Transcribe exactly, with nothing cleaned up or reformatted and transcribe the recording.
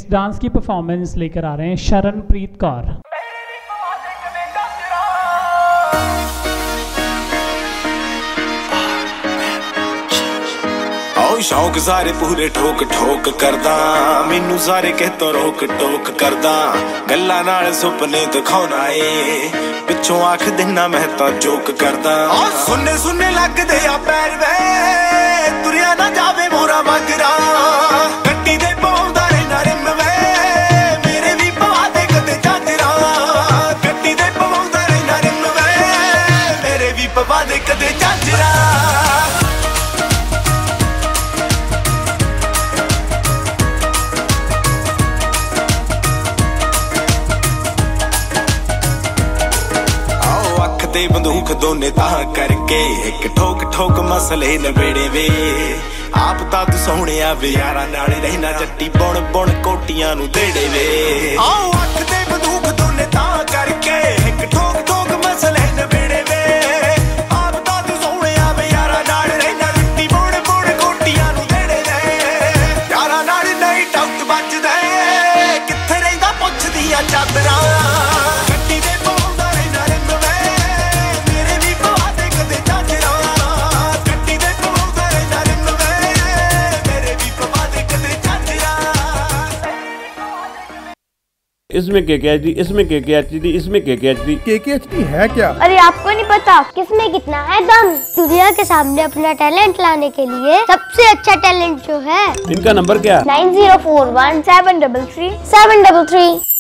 Dance की performance लेकर आ रहे हैं शरणप्रीत कौर। शौक सारे पूरे ठोक ठोक करदा, मैनू सारे कहतों रोक टोक करदा, गल्लां नाल सुपने दिखाउणा ए, पिछों आख दिना मैं तां जोक करदा। सुनने सुनने लगदे आ पैर वे, तुरिया ना जावे मोरा मगरा, गड्डी दे पाउंदा रहना रिम वे, मेरे भी पवा दे कदे झांजरा, गड्डी दे पाउंदा रहना रिम वे, मेरे भी पवा दे कदे झांजरा। ते बंदूक दोने तां करके एक ठोक ठोक मसले नवेड़े वे, आप तां तू सोहणिया वे यारा नाल रहना, जट्टी बुण बुण कोटियां नू देड़े वे। आओ अख ते बंदूक दोने तां करके एक ठोक ठोक मसले नवेड़े वे, आप तां तू सोहणिया वे यारा नाल रहना, जट्टी बुण बुण कोटियां नू देड़े वे। यारा नाल नहीं डाउट बचदा कित्थे रहिंदा पुछदियां चादरां, इसमें के के एच डी, इसमें के के एच डी, इसमें के के एच डी। के के एच डी है क्या? अरे आपको नहीं पता किसमें कितना है दम। दुनिया के सामने अपना टैलेंट लाने के लिए सबसे अच्छा टैलेंट जो है, इनका नंबर क्या? Nine zero four one seven double three seven double three.